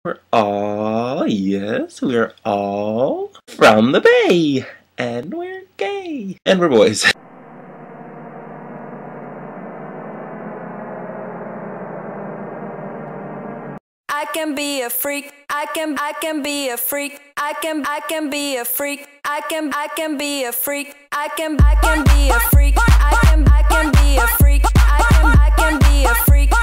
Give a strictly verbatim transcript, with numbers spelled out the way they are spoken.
We're all, yes, we're all from the Bay. And we're gay. And we're boys. I can be a freak. I can I can be a freak. I can I can be a freak. I can I can be a freak. I can I can be a freak. I can I can be a freak. I can I can be a freak.